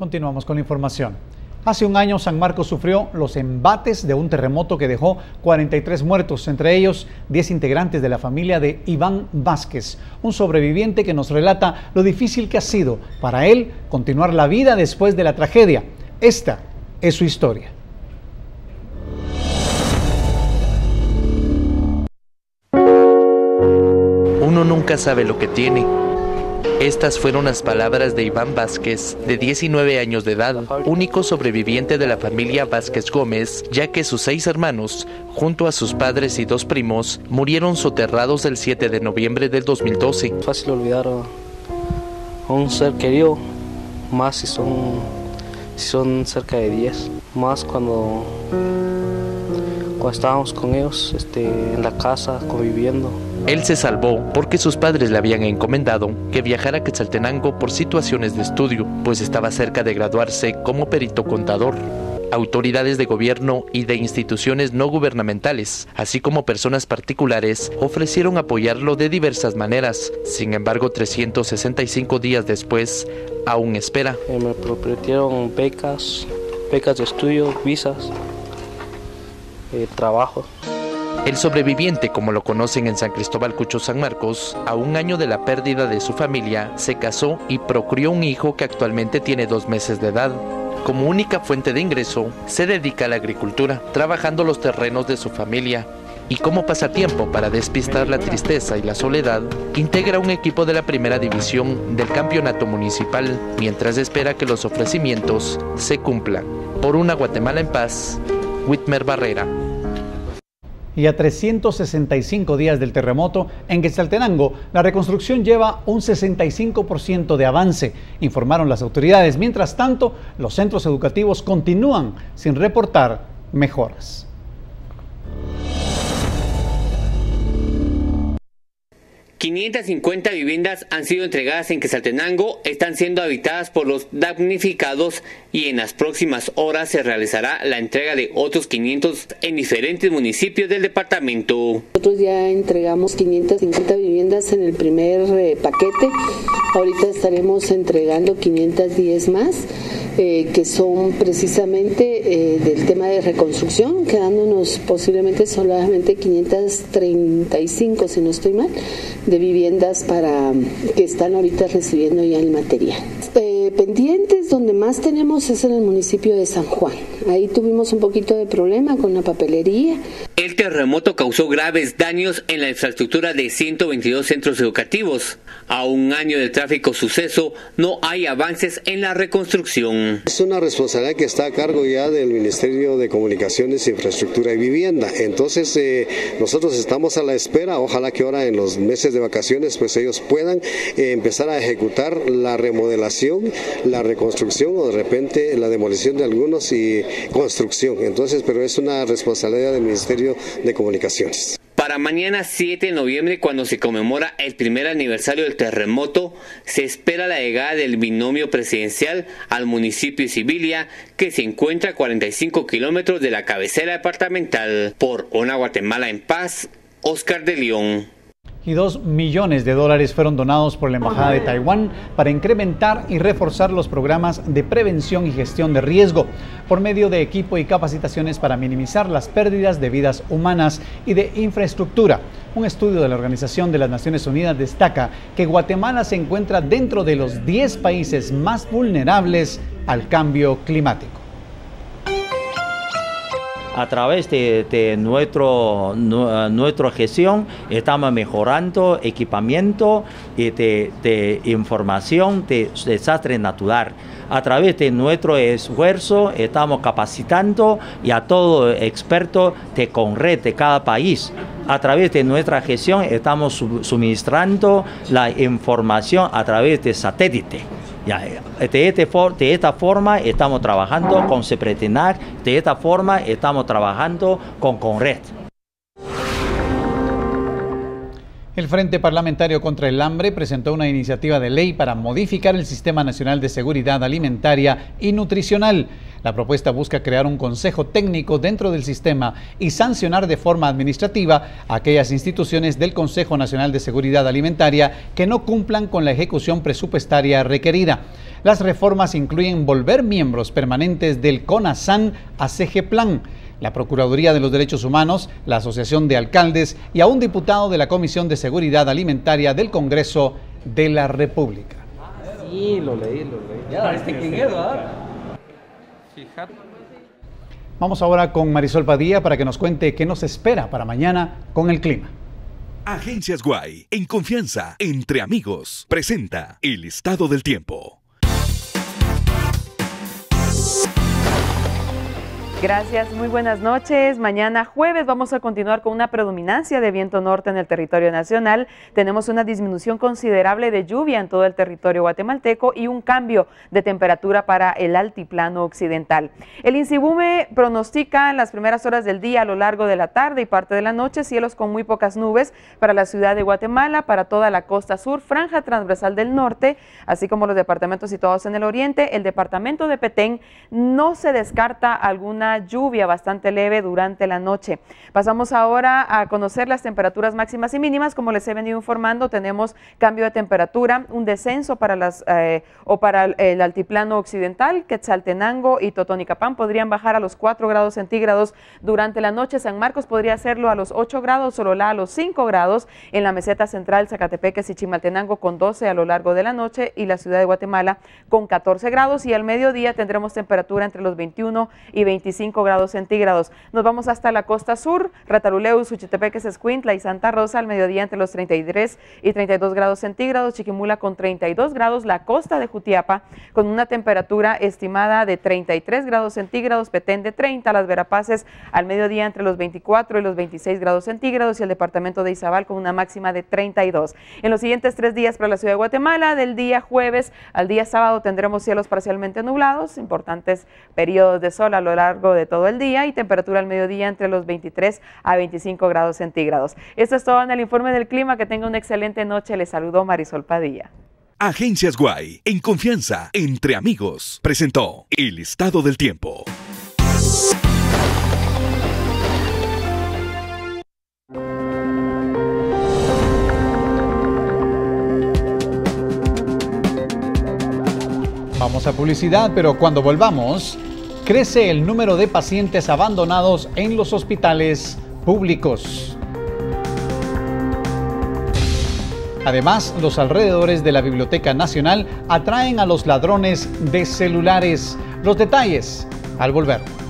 Continuamos con la información. Hace un año San Marcos sufrió los embates de un terremoto que dejó 43 muertos, entre ellos 10 integrantes de la familia de Iván Vázquez, un sobreviviente que nos relata lo difícil que ha sido para él continuar la vida después de la tragedia. Esta es su historia. Uno nunca sabe lo que tiene. Estas fueron las palabras de Iván Vázquez, de 19 años de edad, único sobreviviente de la familia Vázquez Gómez, ya que sus 6 hermanos, junto a sus padres y 2 primos, murieron soterrados el 7 de noviembre del 2012. Fácil olvidar a un ser querido, más si son cerca de 10, más cuando estábamos con ellos en la casa conviviendo. Él se salvó porque sus padres le habían encomendado que viajara a Quetzaltenango por situaciones de estudio, pues estaba cerca de graduarse como perito contador. Autoridades de gobierno y de instituciones no gubernamentales, así como personas particulares, ofrecieron apoyarlo de diversas maneras. Sin embargo, 365 días después, aún espera. Me prometieron becas de estudio, visas, trabajo. El sobreviviente, como lo conocen en San Cristóbal Cucho, San Marcos, a un año de la pérdida de su familia, se casó y procreó un hijo que actualmente tiene 2 meses de edad. Como única fuente de ingreso, se dedica a la agricultura, trabajando los terrenos de su familia. Y como pasatiempo para despistar la tristeza y la soledad, integra un equipo de la primera división del campeonato municipal, mientras espera que los ofrecimientos se cumplan. Por una Guatemala en paz, Whitmer Barrera. Y a 365 días del terremoto, en Quetzaltenango, la reconstrucción lleva un 65% de avance, informaron las autoridades. Mientras tanto, los centros educativos continúan sin reportar mejoras. ...550 viviendas han sido entregadas en Quetzaltenango, están siendo habitadas por los damnificados y en las próximas horas se realizará la entrega de otros 500 en diferentes municipios del departamento. Nosotros ya entregamos 550 viviendas en el primer paquete, ahorita estaremos entregando 510 más, que son precisamente del tema de reconstrucción, quedándonos posiblemente solamente 535, si no estoy mal, de viviendas que están ahorita recibiendo ya el material. Pendientes, donde más tenemos es en el municipio de San Juan. Ahí tuvimos un poquito de problema con la papelería. El terremoto causó graves daños en la infraestructura de 122 centros educativos. A un año del trágico suceso, no hay avances en la reconstrucción. Es una responsabilidad que está a cargo ya del Ministerio de Comunicaciones, Infraestructura y Vivienda. Entonces, nosotros estamos a la espera. Ojalá que ahora en los meses de vacaciones, pues ellos puedan empezar a ejecutar la remodelación, la reconstrucción o de repente la demolición de algunos y construcción. Entonces, pero es una responsabilidad del Ministerio de Comunicaciones. Para mañana 7 de noviembre, cuando se conmemora el primer aniversario del terremoto, se espera la llegada del binomio presidencial al municipio de Sibilia, que se encuentra a 45 kilómetros de la cabecera departamental. Por una Guatemala en paz, Oscar de León. Y $2 millones fueron donados por la Embajada de Taiwán para incrementar y reforzar los programas de prevención y gestión de riesgo por medio de equipo y capacitaciones para minimizar las pérdidas de vidas humanas y de infraestructura. Un estudio de la Organización de las Naciones Unidas destaca que Guatemala se encuentra dentro de los 10 países más vulnerables al cambio climático. A través de nuestra gestión estamos mejorando equipamiento y de información de desastre natural. A través de nuestro esfuerzo estamos capacitando y a todo experto de CONRED de cada país. A través de nuestra gestión estamos suministrando la información a través de satélite. De esta forma estamos trabajando con CEPRETENAC, de esta forma estamos trabajando con CONRED. El Frente Parlamentario contra el Hambre presentó una iniciativa de ley para modificar el Sistema Nacional de Seguridad Alimentaria y Nutricional. La propuesta busca crear un consejo técnico dentro del sistema y sancionar de forma administrativa a aquellas instituciones del Consejo Nacional de Seguridad Alimentaria que no cumplan con la ejecución presupuestaria requerida. Las reformas incluyen volver miembros permanentes del CONASAN a CGPLAN, la Procuraduría de los Derechos Humanos, la Asociación de Alcaldes y a un diputado de la Comisión de Seguridad Alimentaria del Congreso de la República. Sí, lo leí. Ya, quién es, ¿verdad? Fíjate. Vamos ahora con Marisol Padilla para que nos cuente qué nos espera para mañana con el clima. Agencias Guay, en confianza, entre amigos, presenta el estado del tiempo. Gracias, muy buenas noches. Mañana jueves vamos a continuar con una predominancia de viento norte en el territorio nacional. Tenemos una disminución considerable de lluvia en todo el territorio guatemalteco y un cambio de temperatura para el altiplano occidental. El INSIBUME pronostica en las primeras horas del día, a lo largo de la tarde y parte de la noche, cielos con muy pocas nubes para la ciudad de Guatemala, para toda la costa sur, franja transversal del norte, así como los departamentos situados en el oriente. El departamento de Petén no se descarta alguna lluvia bastante leve durante la noche. Pasamos ahora a conocer las temperaturas máximas y mínimas. Como les he venido informando, tenemos cambio de temperatura, un descenso para para el altiplano occidental. Quetzaltenango y Totonicapán podrían bajar a los 4 grados centígrados durante la noche. San Marcos podría hacerlo a los 8 grados, Sololá a los 5 grados. En la meseta central, Zacatepeques y Chimaltenango con 12 a lo largo de la noche y la ciudad de Guatemala con 14 grados. Y al mediodía tendremos temperatura entre los 21 y 25 grados centígrados. Nos vamos hasta la costa sur, Rataruleus, Suchitepeques, Escuintla y Santa Rosa al mediodía entre los 33 y 32 grados centígrados, Chiquimula con 32 grados, la costa de Jutiapa con una temperatura estimada de 33 grados centígrados, Petén de 30, Las Verapaces al mediodía entre los 24 y los 26 grados centígrados y el departamento de Izabal con una máxima de 32. En los siguientes 3 días para la ciudad de Guatemala, del día jueves al día sábado tendremos cielos parcialmente nublados, importantes periodos de sol a lo largo de todo el día y temperatura al mediodía entre los 23 a 25 grados centígrados. Esto es todo en el informe del clima. Que tenga una excelente noche. Les saludó Marisol Padilla. Agencias Guay, en confianza, entre amigos, presentó el estado del tiempo. Vamos a publicidad, pero cuando volvamos, crece el número de pacientes abandonados en los hospitales públicos. Además, los alrededores de la Biblioteca Nacional atraen a los ladrones de celulares. Los detalles al volver.